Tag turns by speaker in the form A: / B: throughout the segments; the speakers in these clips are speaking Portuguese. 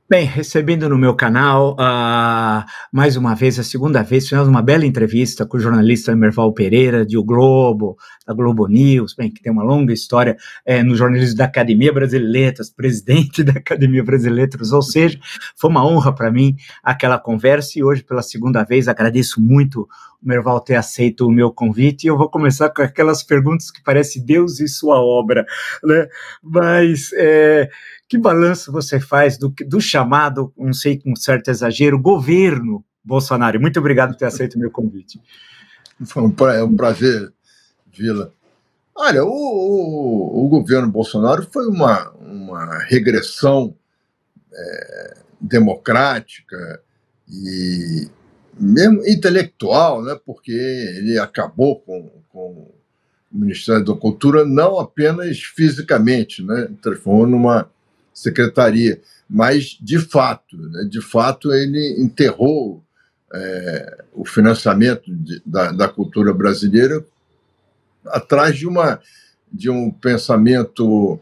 A: Bem, recebendo no meu canal, mais uma vez, a segunda vez, fizemos uma bela entrevista com o jornalista Emerval Pereira, de O Globo, da Globo News, bem, que tem uma longa história no jornalismo da Academia Brasileira de Letras, presidente da Academia Brasileira de Letras, ou seja, foi uma honra para mim aquela conversa, e hoje, pela segunda vez, agradeço muito o Emerval ter aceito o meu convite, e eu vou começar com aquelas perguntas que parece Deus e sua obra, né? Mas que balanço você faz do chamado, não sei, com certo exagero, governo Bolsonaro? Muito obrigado por ter aceito o meu convite.
B: Foi um prazer, Vila. Olha, o governo Bolsonaro foi uma regressão democrática e mesmo intelectual, né? Porque ele acabou com o Ministério da Cultura não apenas fisicamente, né? Transformou numa secretaria, mas de fato ele enterrou o financiamento da cultura brasileira atrás de um pensamento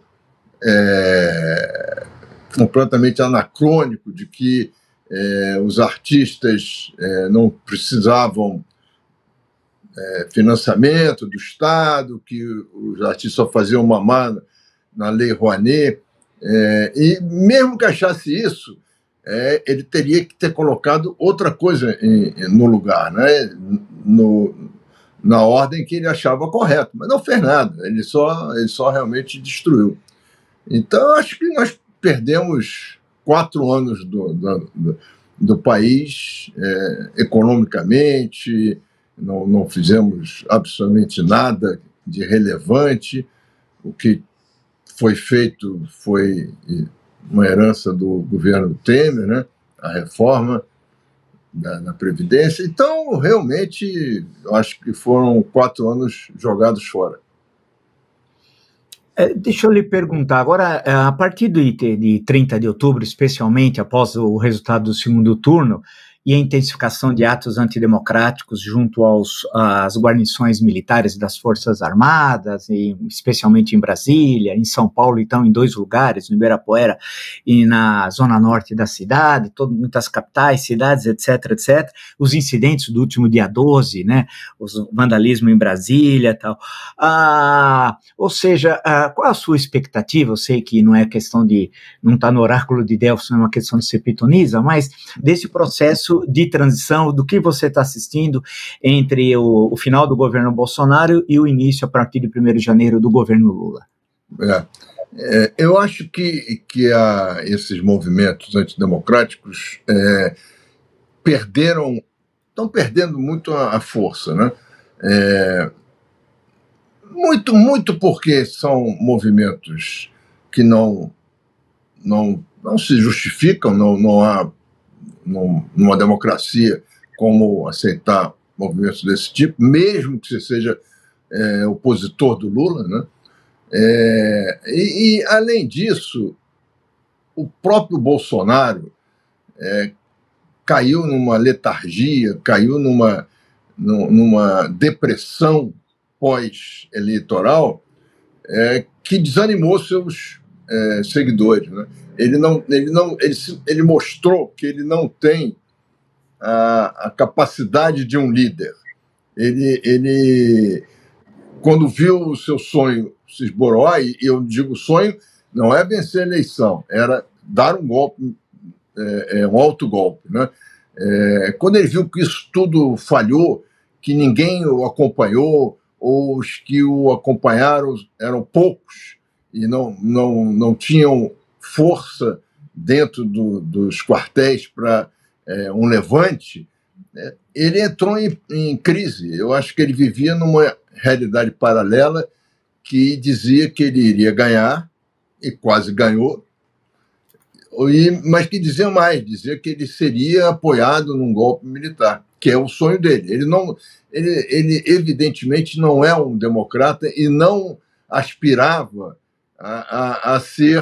B: completamente anacrônico de que os artistas não precisavam financiamento do Estado, que os artistas só faziam mamar na Lei Rouanet. E mesmo que achasse isso, ele teria que ter colocado outra coisa no lugar, né? Na ordem que ele achava correto, mas não fez nada, ele só realmente destruiu. Então, acho que nós perdemos 4 anos do país economicamente, não fizemos absolutamente nada de relevante. O que foi feito foi uma herança do governo Temer, né? A reforma da Previdência. Então, realmente, eu acho que foram 4 anos jogados fora.
A: Deixa eu lhe perguntar, agora, a partir de 30 de outubro, especialmente após o resultado do segundo turno, e a intensificação de atos antidemocráticos junto às guarnições militares das Forças Armadas, e especialmente em Brasília, em São Paulo, então, em 2 lugares, no Ibirapuera e na zona norte da cidade, muitas capitais, cidades, etc., etc., os incidentes do último dia 12, né, o vandalismo em Brasília e tal. Ou seja, qual a sua expectativa? Eu sei que não é questão de, não está no oráculo de Delfos, não é uma questão de ser pitonisa, mas desse processo de transição, do que você está assistindo entre o final do governo Bolsonaro e o início, a partir de 1º de janeiro, do governo Lula.
B: Eu acho que esses movimentos antidemocráticos estão perdendo muito a força, né? Muito porque são movimentos que não se justificam, não há numa democracia como aceitar movimentos desse tipo, mesmo que você seja opositor do Lula, né? E, além disso, o próprio Bolsonaro caiu numa letargia, caiu numa depressão pós-eleitoral que desanimou seus seguidores, né? Ele mostrou que ele não tem a capacidade de um líder. Ele quando viu o seu sonho se esboroar, e eu digo sonho, não é vencer a eleição, era dar um golpe, um autogolpe, né? Quando ele viu que isso tudo falhou, que ninguém o acompanhou, ou os que o acompanharam eram poucos e não tinham força dentro dos quartéis para um levante, ele entrou em crise. Eu acho que ele vivia numa realidade paralela que dizia que ele iria ganhar, e quase ganhou, mas que dizia que ele seria apoiado num golpe militar, que é o sonho dele. Ele evidentemente não é um democrata e não aspirava a ser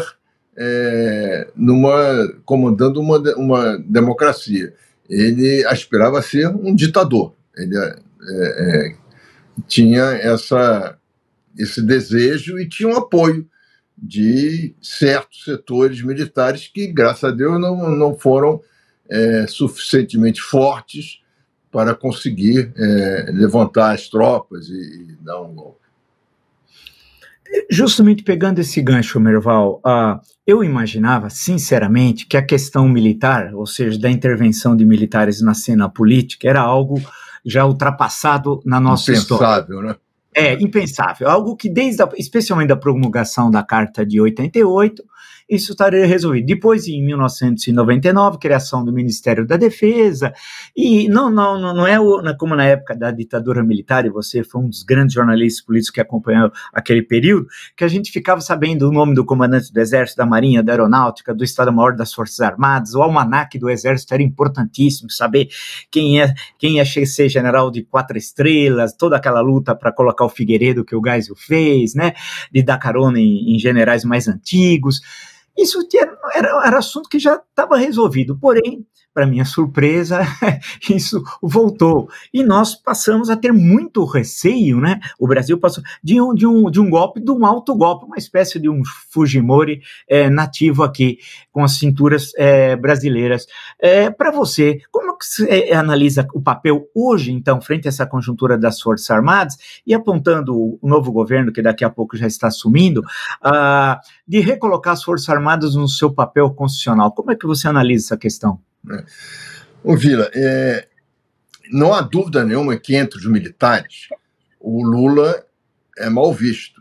B: comandando uma democracia. Ele aspirava a ser um ditador. Ele tinha esse desejo e tinha um apoio de certos setores militares que, graças a Deus, não foram suficientemente fortes para conseguir levantar as tropas e dar um golpe.
A: Justamente pegando esse gancho, Merval, eu imaginava, sinceramente, que a questão militar, ou seja, da intervenção de militares na cena política, era algo já ultrapassado na nossa história.
B: Impensável, né?
A: Impensável. Algo que, especialmente da promulgação da Carta de 88, isso estaria resolvido. Depois, em 1999, criação do Ministério da Defesa, e não é como na época da ditadura militar, e você foi um dos grandes jornalistas políticos que acompanhou aquele período, que a gente ficava sabendo o nome do comandante do Exército, da Marinha, da Aeronáutica, do Estado-Maior das Forças Armadas, o almanaque do Exército era importantíssimo, saber quem ia ser general de 4 estrelas, toda aquela luta para colocar o Figueiredo que o Geisel fez, né, de dar carona em generais mais antigos. Isso era assunto que já estava resolvido, porém, para minha surpresa, isso voltou. E nós passamos a ter muito receio, né? O Brasil passou de um golpe, de um autogolpe, uma espécie de um Fujimori nativo aqui, com as cinturas brasileiras. Para você, como que você analisa o papel hoje, então, frente a essa conjuntura das Forças Armadas, e apontando o novo governo, que daqui a pouco já está assumindo, de recolocar as Forças Armadas no seu papel constitucional? Como é que você analisa essa questão?
B: Ô Vila, não há dúvida nenhuma que entre os militares o Lula é mal visto.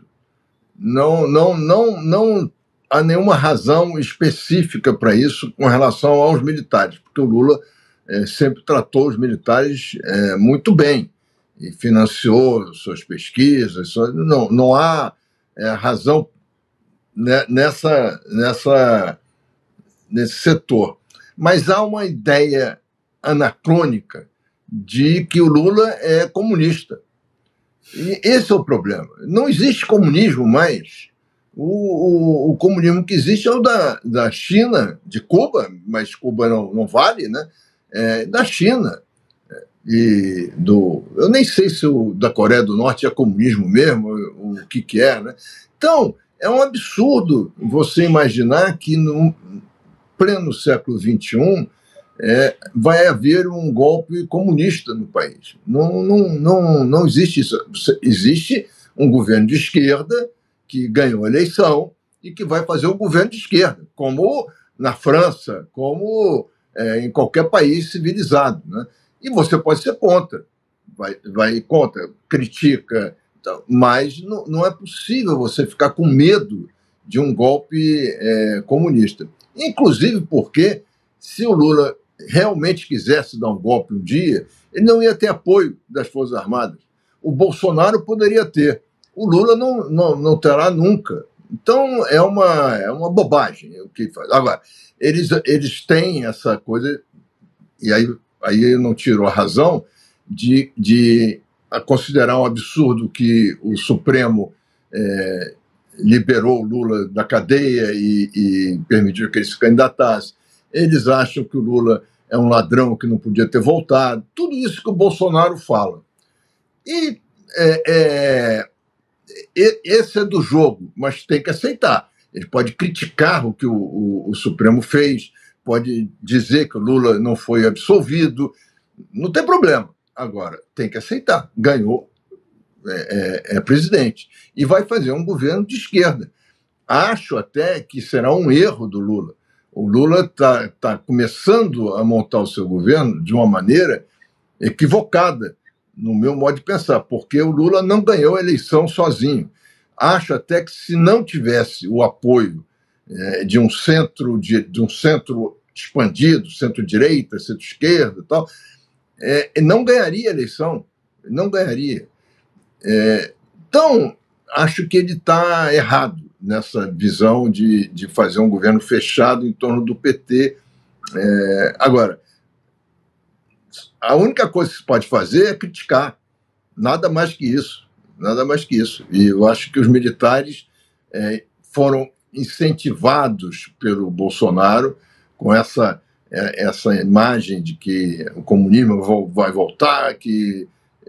B: Não há nenhuma razão específica para isso com relação aos militares, porque o Lula sempre tratou os militares muito bem e financiou suas pesquisas. Não há razão nesse setor. Mas há uma ideia anacrônica de que o Lula é comunista. E esse é o problema. Não existe comunismo mais. O comunismo que existe é o da China, de Cuba, mas Cuba não vale, né? Da China. Eu nem sei se o da Coreia do Norte é comunismo mesmo, o que é, né? Então, é um absurdo você imaginar que no pleno século XXI vai haver um golpe comunista no país. Não existe isso. Existe um governo de esquerda que ganhou a eleição e que vai fazer um governo de esquerda, como na França, como em qualquer país civilizado, né? E você pode ser contra, vai contra, critica, mas não é possível você ficar com medo de um golpe comunista. Inclusive porque, se o Lula realmente quisesse dar um golpe um dia, ele não ia ter apoio das Forças Armadas. O Bolsonaro poderia ter. O Lula não terá nunca. Então, é uma bobagem o que faz. Agora, eles têm essa coisa, e aí eu não tiro a razão, de considerar um absurdo que o Supremo liberou o Lula da cadeia e permitiu que ele se candidatasse. Eles acham que o Lula é um ladrão que não podia ter voltado. Tudo isso que o Bolsonaro fala. E esse é do jogo, mas tem que aceitar. Ele pode criticar o que o Supremo fez, pode dizer que o Lula não foi absolvido, não tem problema. Agora, tem que aceitar. Ganhou, presidente. E vai fazer um governo de esquerda. Acho até que será um erro do Lula. O Lula está começando a montar o seu governo de uma maneira equivocada, no meu modo de pensar, porque o Lula não ganhou a eleição sozinho. Acho até que se não tivesse o apoio de um centro expandido, centro-direita, centro-esquerda e tal, não ganharia a eleição, não ganharia. Então, acho que ele está errado nessa visão de fazer um governo fechado em torno do PT. Agora, a única coisa que se pode fazer é criticar, nada mais que isso, nada mais que isso. E eu acho que os militares foram incentivados pelo Bolsonaro com essa imagem de que o comunismo vai voltar,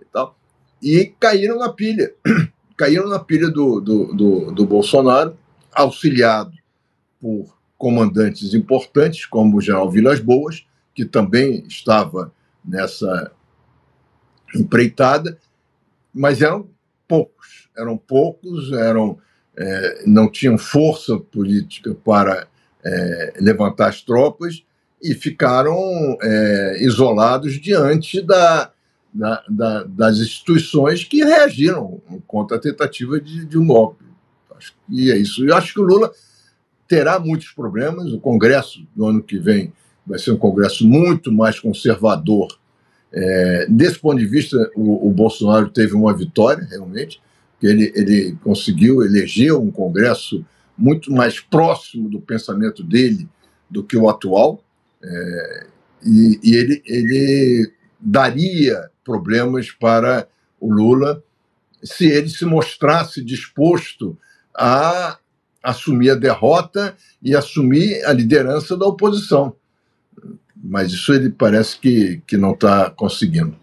B: e caíram na pilha do Bolsonaro. auxiliado por comandantes importantes, como o general Vilas Boas, que também estava nessa empreitada, mas eram poucos, não tinham força política para levantar as tropas e ficaram isolados diante das instituições que reagiram contra a tentativa de um golpe. E é isso. Eu acho que o Lula terá muitos problemas. O Congresso do ano que vem vai ser um Congresso muito mais conservador. Desse ponto de vista, o Bolsonaro teve uma vitória, realmente, porque ele conseguiu eleger um Congresso muito mais próximo do pensamento dele do que o atual, e ele daria problemas para o Lula se ele se mostrasse disposto a assumir a derrota e assumir a liderança da oposição. Mas isso ele parece que não está conseguindo.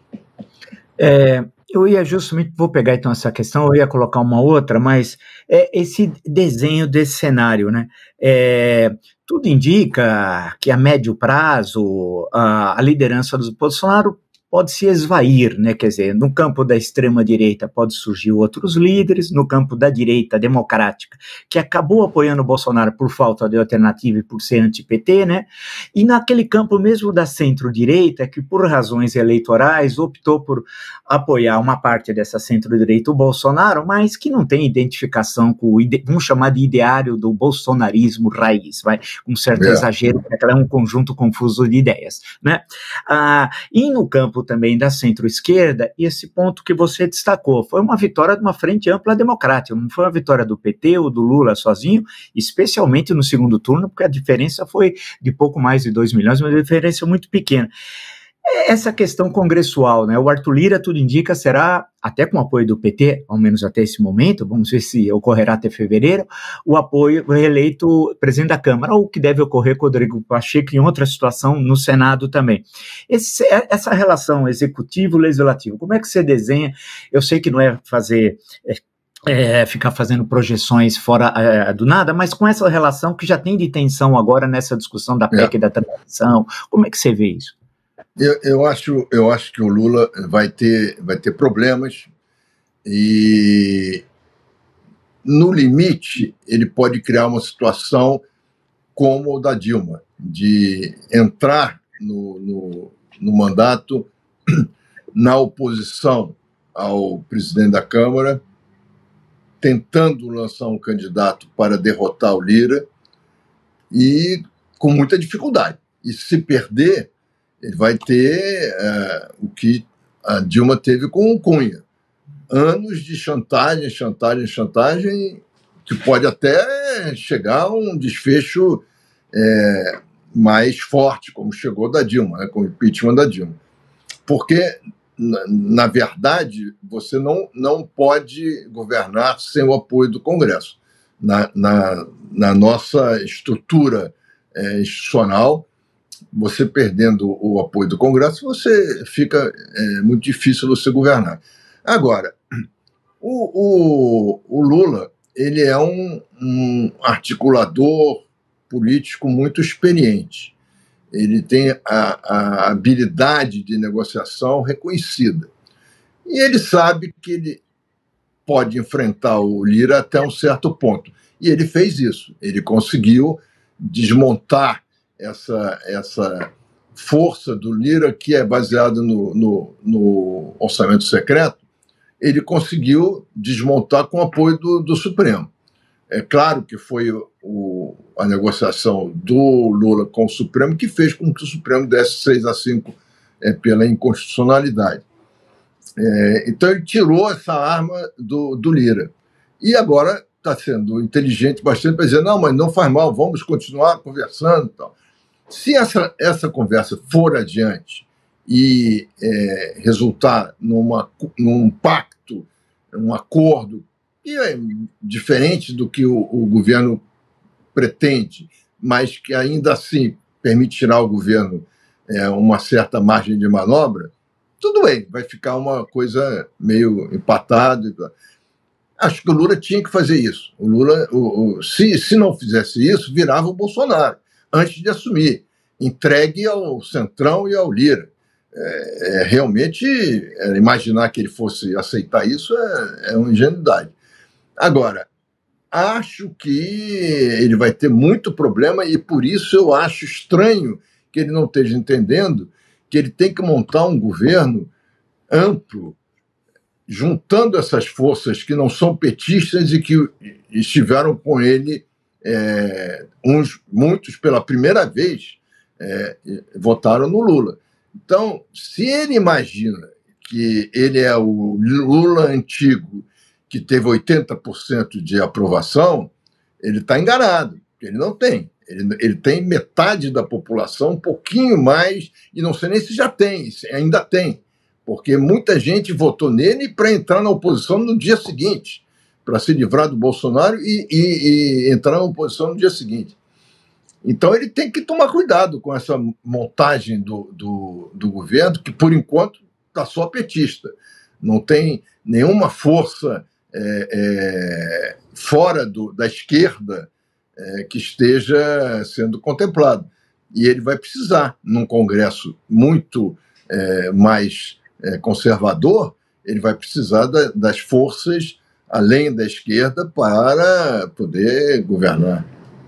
A: Eu ia justamente, vou pegar então essa questão, eu ia colocar uma outra, mas esse desenho desse cenário, né? Tudo indica que a médio prazo a liderança do Bolsonaro pode se esvair, né? Quer dizer, no campo da extrema-direita pode surgir outros líderes, no campo da direita democrática, que acabou apoiando o Bolsonaro por falta de alternativa e por ser anti-PT, né? E naquele campo mesmo da centro-direita, que por razões eleitorais optou por apoiar uma parte dessa centro-direita, o Bolsonaro, mas que não tem identificação com vamos chamar de ideário do bolsonarismo raiz, vai? Um certo exagero, porque é um conjunto confuso de ideias, né? E no campo também da centro-esquerda, e esse ponto que você destacou, foi uma vitória de uma frente ampla democrática, não foi uma vitória do PT ou do Lula sozinho, especialmente no segundo turno, porque a diferença foi de pouco mais de 2 milhões, uma diferença muito pequena. Essa questão congressual, né? O Arthur Lira, tudo indica, será, até com o apoio do PT, ao menos até esse momento, vamos ver se ocorrerá até fevereiro, o apoio reeleito presidente da Câmara, ou que deve ocorrer com o Rodrigo Pacheco em outra situação no Senado também. Essa relação executivo-legislativo, como é que você desenha? Eu sei que não é fazer... ficar fazendo projeções fora do nada, mas com essa relação que já tem de tensão agora nessa discussão da PEC e da transição, como é que você vê isso?
B: Eu acho que o Lula vai ter problemas e, no limite, ele pode criar uma situação como o da Dilma, de entrar no mandato na oposição ao presidente da Câmara, tentando lançar um candidato para derrotar o Lira e com muita dificuldade. E se perder, ele vai ter o que a Dilma teve com o Cunha. Anos de chantagem, que pode até chegar a um desfecho mais forte, como chegou da Dilma, né, com o impeachment da Dilma. Porque, na verdade, você não pode governar sem o apoio do Congresso. Na nossa estrutura institucional, você perdendo o apoio do Congresso, você fica muito difícil você governar. Agora, o Lula, ele é um articulador político muito experiente. Ele tem a habilidade de negociação reconhecida. E ele sabe que ele pode enfrentar o Lira até um certo ponto. E ele fez isso. Ele conseguiu desmontar essa força do Lira, que é baseada no orçamento secreto. Ele conseguiu desmontar com o apoio do Supremo. É claro que foi a negociação do Lula com o Supremo que fez com que o Supremo desse 6-5 pela inconstitucionalidade. Então ele tirou essa arma do Lira. E agora está sendo inteligente bastante para dizer, não, mas não faz mal, vamos continuar conversando e tal. Se essa conversa for adiante e resultar num pacto, um acordo, que é diferente do que o governo pretende, mas que ainda assim permite tirar ao governo uma certa margem de manobra, tudo bem, vai ficar uma coisa meio empatada. Acho que o Lula tinha que fazer isso. O Lula, se não fizesse isso, virava o Bolsonaro, antes de assumir, entregue ao Centrão e ao Lira. Realmente, imaginar que ele fosse aceitar isso é uma ingenuidade. Agora, acho que ele vai ter muito problema e por isso eu acho estranho que ele não esteja entendendo que ele tem que montar um governo amplo, juntando essas forças que não são petistas e que estiveram com ele, muitos pela primeira vez, votaram no Lula. Então, se ele imagina que ele é o Lula antigo, que teve 80% de aprovação, ele está enganado, ele não tem. Ele tem metade da população, um pouquinho mais, e não sei nem se já tem, se ainda tem, porque muita gente votou nele para entrar na oposição no dia seguinte, para se livrar do Bolsonaro e entrar na oposição no dia seguinte. Então ele tem que tomar cuidado com essa montagem do governo, que por enquanto está só petista. Não tem nenhuma força fora da esquerda que esteja sendo contemplado. E ele vai precisar, num Congresso muito mais conservador, ele vai precisar das forças além da esquerda para poder governar.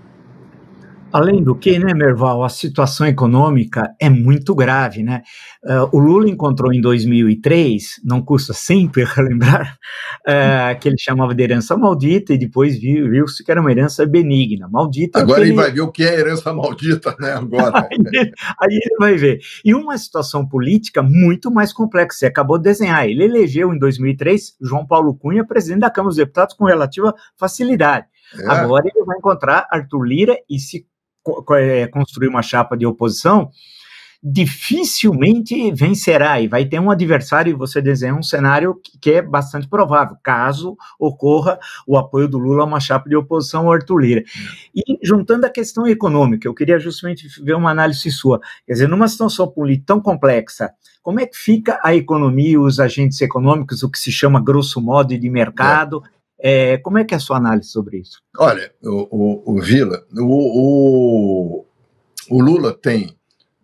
A: Além do que, né, Merval, a situação econômica é muito grave, né? O Lula encontrou em 2003, não custa sempre relembrar, que ele chamava de herança maldita, e depois viu-se que era uma herança benigna. Maldita.
B: Agora ele vai ver o que é herança maldita, né? Agora.
A: Aí ele vai ver. E uma situação política muito mais complexa. Você acabou de desenhar. Ele elegeu em 2003 João Paulo Cunha presidente da Câmara dos Deputados com relativa facilidade. Agora ele vai encontrar Arthur Lira e se construir uma chapa de oposição, dificilmente vencerá e vai ter um adversário, e você desenha um cenário que é bastante provável, caso ocorra o apoio do Lula a uma chapa de oposição ao Arthur Lira. E juntando a questão econômica, eu queria justamente ver uma análise sua, quer dizer, numa situação política tão complexa, como é que fica a economia, os agentes econômicos, o que se chama grosso modo de mercado, como é que é a sua análise sobre isso?
B: Olha, o Vila, o Lula tem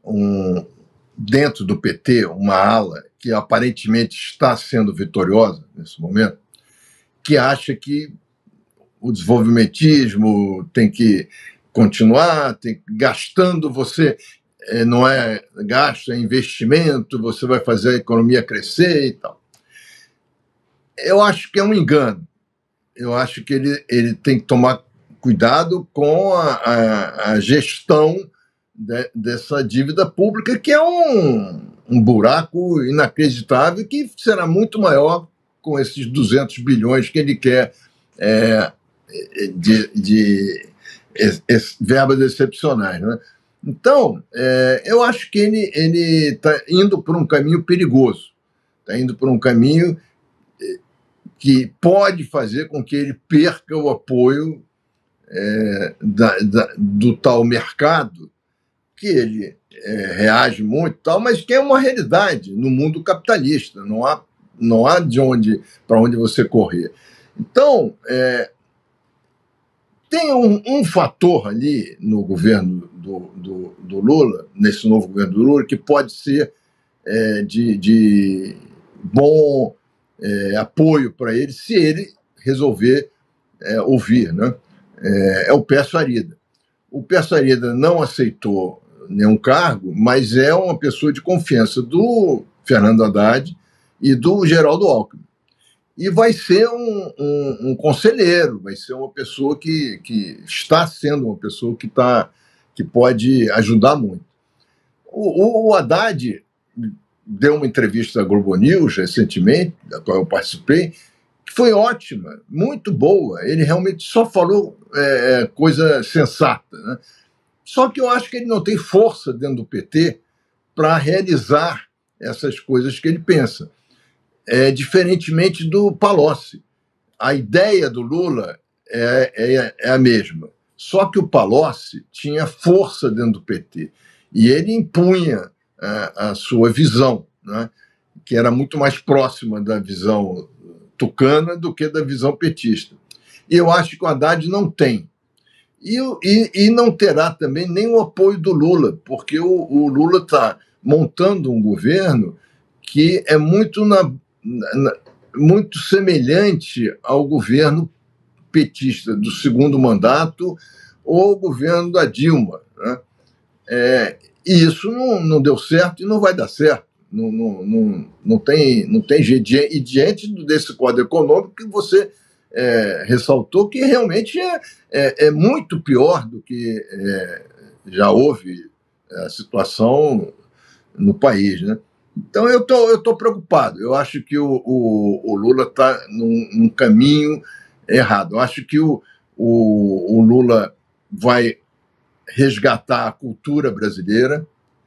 B: dentro do PT uma ala que aparentemente está sendo vitoriosa nesse momento, que acha que o desenvolvimentismo tem que continuar, gastando você, não é gasto, é investimento, você vai fazer a economia crescer e tal. Eu acho que é um engano. Eu acho que ele tem que tomar cuidado com a gestão dessa dívida pública, que é um buraco inacreditável, que será muito maior com esses 200 bilhões que ele quer de verbas excepcionais, né? Então, eu acho que ele está indo por um caminho perigoso, está indo por um caminho que pode fazer com que ele perca o apoio do tal mercado, que ele reage muito, tal, mas que é uma realidade no mundo capitalista, não há para onde você correr. Então, tem um fator ali no governo do Lula, nesse novo governo do Lula, que pode ser de bom apoio para ele, se ele resolver ouvir, né? É o Pércio Arida. O Pércio Arida não aceitou nenhum cargo, mas é uma pessoa de confiança do Fernando Haddad e do Geraldo Alckmin. E vai ser um conselheiro, vai ser uma pessoa que está sendo uma pessoa que pode ajudar muito. O Haddad deu uma entrevista à Globo News recentemente, da qual eu participei, que foi ótima, muito boa. Ele realmente só falou coisa sensata, né? Só que eu acho que ele não tem força dentro do PT para realizar essas coisas que ele pensa. Diferentemente do Palocci. A ideia do Lula é a mesma. Só que o Palocci tinha força dentro do PT. E ele impunha a sua visão, né, que era muito mais próxima da visão tucana do que da visão petista. E eu acho que o Haddad não tem. E não terá também nem o apoio do Lula, porque o Lula está montando um governo que é muito semelhante ao governo petista do segundo mandato ou ao governo da Dilma, né? E isso não deu certo e não vai dar certo. Não tem jeito. E diante desse quadro econômico que você ressaltou, que realmente é muito pior do que já houve a situação no país, né? Então, eu tô preocupado. Eu acho que o Lula está num caminho errado. Eu acho que o Lula vai resgatar a cultura brasileira.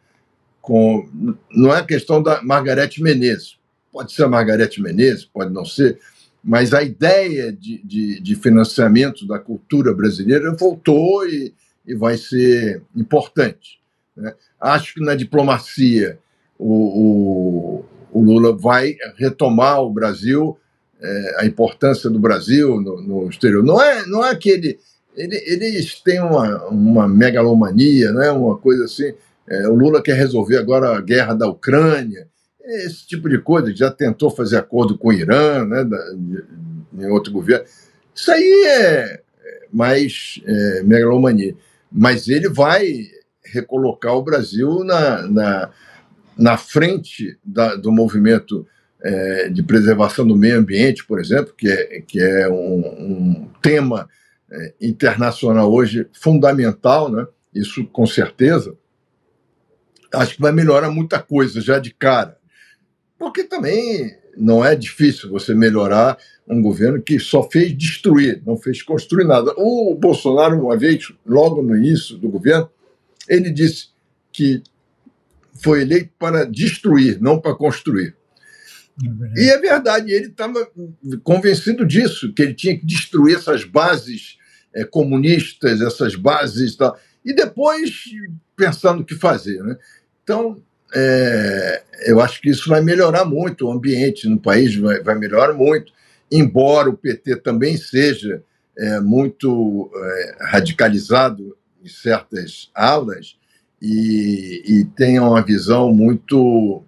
B: Não é questão da Margareth Menezes. Pode ser a Margareth Menezes, pode não ser, mas a ideia de financiamento da cultura brasileira voltou e vai ser importante, né? Acho que na diplomacia o Lula vai retomar o Brasil, a importância do Brasil no exterior. Não é que eles têm uma megalomania, né? Uma coisa assim. O Lula quer resolver agora a guerra da Ucrânia, esse tipo de coisa. Já tentou fazer acordo com o Irã, né? Em outro governo. Isso aí é mais megalomania. Mas ele vai recolocar o Brasil na frente do movimento de preservação do meio ambiente, por exemplo, que é um tema internacional hoje fundamental, né? Isso com certeza. Acho que vai melhorar muita coisa já de cara, porque também não é difícil você melhorar um governo que só fez destruir, não fez construir nada. O Bolsonaro, uma vez, logo no início do governo, ele disse que foi eleito para destruir, não para construir. E é verdade, ele estava convencido disso, que ele tinha que destruir essas bases comunistas, essas bases e tal, e depois pensar no que fazer, né? Então, eu acho que isso vai melhorar muito o ambiente no país, vai melhorar muito, embora o PT também seja muito radicalizado em certas aulas e tenha uma visão muito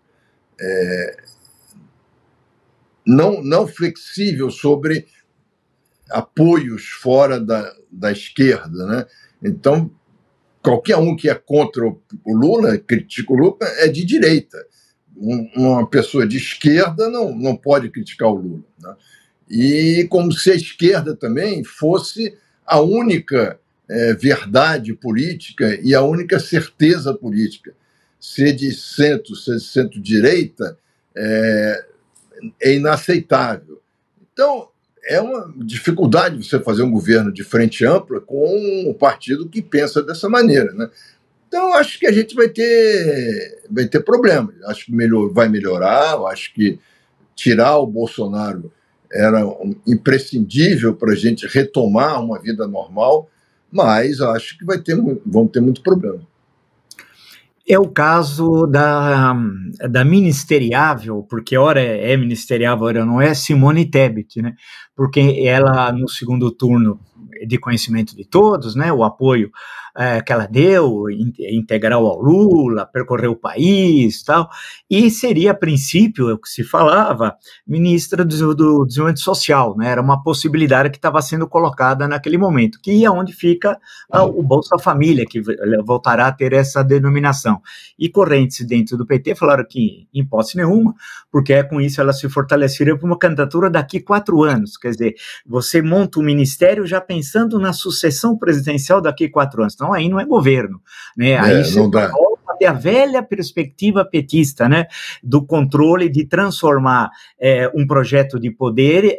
B: não flexível sobre apoios fora da esquerda, né? Então, qualquer um que é contra o Lula, critica o Lula, é de direita. Uma pessoa de esquerda não pode criticar o Lula, né? E como se a esquerda também fosse a única verdade política e a única certeza política. Ser de centro-direita é inaceitável. Então, é uma dificuldade você fazer um governo de frente ampla com um partido que pensa dessa maneira, né? Então, acho que a gente vai ter problemas. Acho que vai melhorar. Acho que tirar o Bolsonaro era imprescindível para a gente retomar uma vida normal, mas acho que vão ter muito problema.
A: É o caso da ministeriável, porque ora é ministeriável, ora não é, Simone Tebet, né? Porque ela, no segundo turno, de conhecimento de todos, né, o apoio que ela deu, integral ao Lula, percorreu o país, tal, e seria, a princípio, é o que se falava, ministra do Desenvolvimento Social, né, era uma possibilidade que estava sendo colocada naquele momento, que é onde fica o Bolsa Família, que voltará a ter essa denominação. E correntes dentro do PT falaram que, em hipótese nenhuma, porque com isso ela se fortaleceria para uma candidatura daqui 4 anos, quer dizer, você monta um ministério já pensando na sucessão presidencial daqui 4 anos, então aí não é governo, né? Aí você volta a ter a velha perspectiva petista, né? Do controle, de transformar um projeto de poder,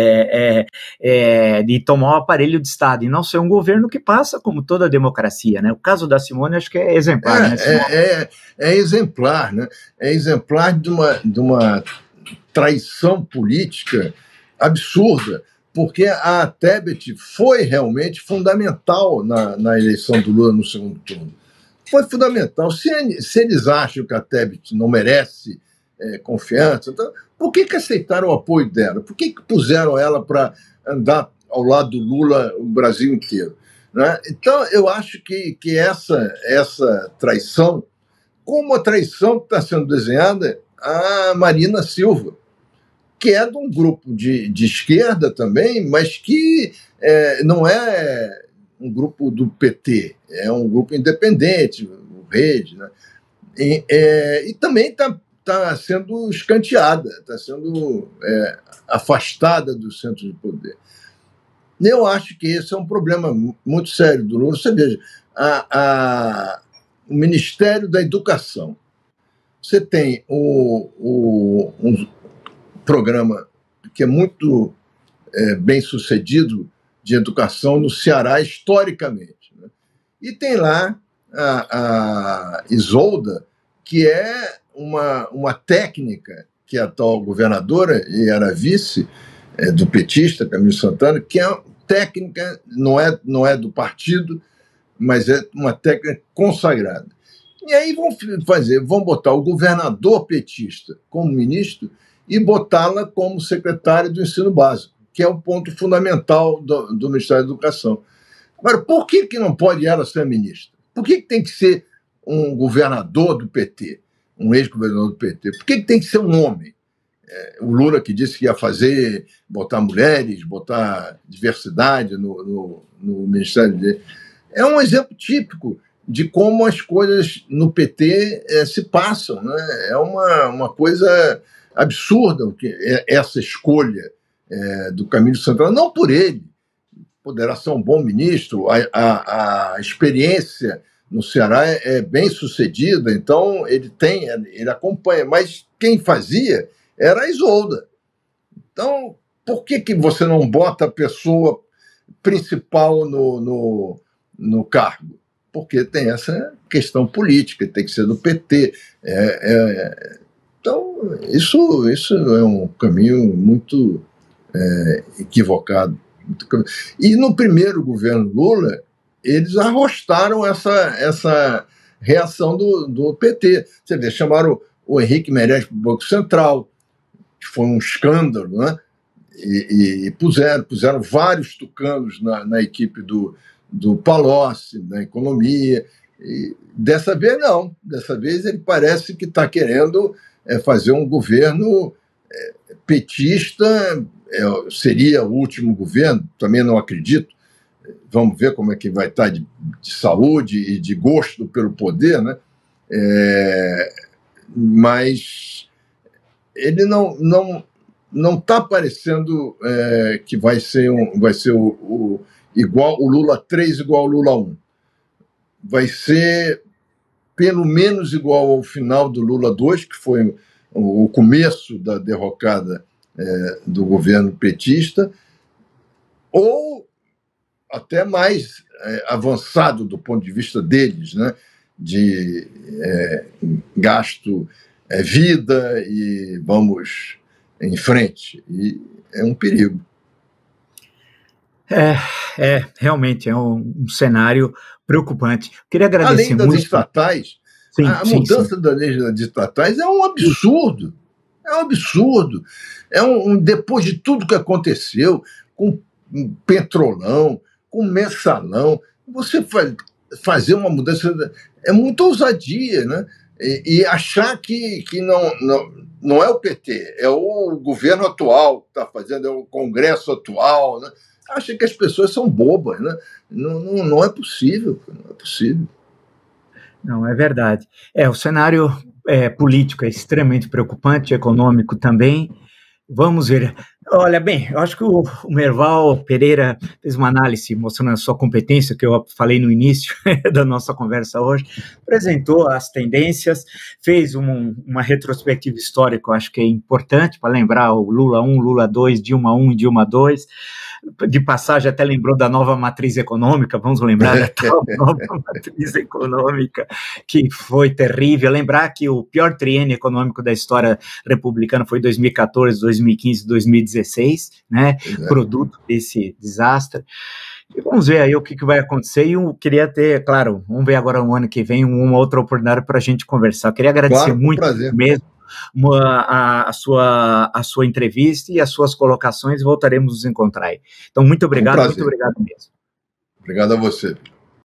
A: de tomar o aparelho de Estado, e não ser um governo que passa como toda a democracia, né? O caso da Simone acho que é exemplar, né?
B: É exemplar, né? É exemplar de uma traição política absurda, porque a Tebet foi realmente fundamental na eleição do Lula no segundo turno. Foi fundamental. Se eles acham que a Tebet não merece confiança. Então, por que aceitaram o apoio dela? Por que puseram ela para andar ao lado do Lula o Brasil inteiro? Né? Então, eu acho que essa traição, como a traição que está sendo desenhada a Marina Silva, que é de um grupo de esquerda também, mas que não é um grupo do PT, é um grupo independente, o Rede, né? E também está sendo escanteada, está sendo afastada do centro de poder. Eu acho que esse é um problema muito sério do Lula. Você veja, o Ministério da Educação. Você tem um programa que é muito bem sucedido de educação no Ceará, historicamente. Né? E tem lá a Isolda, que é uma técnica que a atual governadora, e era vice do petista, Camilo Santana, que é técnica, não é do partido, mas é uma técnica consagrada. E aí vão botar o governador petista como ministro e botá-la como secretária do ensino básico, que é o ponto fundamental do Ministério da Educação. Agora, por que não pode ela ser ministra? Por que tem que ser um governador do PT, um ex-governador do PT? Por que tem que ser um homem? O Lula que disse que ia botar mulheres, botar diversidade no Ministério dele. É um exemplo típico de como as coisas no PT se passam. Né? É uma coisa absurda essa escolha do Camilo Santana, não por ele, poderá ser um bom ministro, a experiência no Ceará é bem sucedida, então ele acompanha, mas quem fazia era a Isolda. Então, por que você não bota a pessoa principal no cargo? Porque tem essa questão política, tem que ser do PT. Então, isso é um caminho muito equivocado. E no primeiro governo Lula, eles arrostaram essa reação do PT. Você vê, chamaram o Henrique Meirelles para o Banco Central, que foi um escândalo, né? E puseram vários tucanos na equipe do Palocci, na economia. E dessa vez, não. Dessa vez, ele parece que está querendo fazer um governo petista. Seria o último governo, também não acredito. Vamos ver como é que vai estar de saúde e de gosto pelo poder, né? Mas ele não está parecendo que vai ser igual o Lula 3 igual ao Lula 1. Vai ser pelo menos igual ao final do Lula 2, que foi o começo da derrocada do governo petista, ou até mais avançado do ponto de vista deles, né? De gasto vida e vamos em frente. E é um perigo.
A: Realmente é um cenário preocupante. Queria agradecer
B: Além das
A: muito.
B: Estatais,
A: sim,
B: a mudança da lei das estatais é um absurdo. É um absurdo. Depois de tudo que aconteceu, com Petrolão, com Mensalão, você fazer uma mudança é muita ousadia, né? E achar que não é o PT, é o governo atual que está fazendo, é o Congresso atual, né? Acha que as pessoas são bobas, né? Não é possível, não é possível.
A: Não, é verdade. O cenário político é extremamente preocupante, econômico também. Vamos ver. Olha, bem, eu acho que o Merval Pereira fez uma análise mostrando a sua competência, que eu falei no início da nossa conversa hoje, apresentou as tendências, fez uma retrospectiva histórica, eu acho que é importante para lembrar o Lula 1, Lula 2, Dilma 1 e Dilma 2, de passagem até lembrou da nova matriz econômica, vamos lembrar da tal nova matriz econômica, que foi terrível, lembrar que o pior triênio econômico da história republicana foi 2014, 2015, 2016, né, produto desse desastre. E vamos ver aí o que vai acontecer, e eu queria ter, claro, vamos ver agora no ano que vem uma outra oportunidade para a gente conversar. Eu queria agradecer muito mesmo a sua entrevista e as suas colocações e voltaremos a nos encontrar aí. Então, muito obrigado mesmo.
B: Obrigado a você.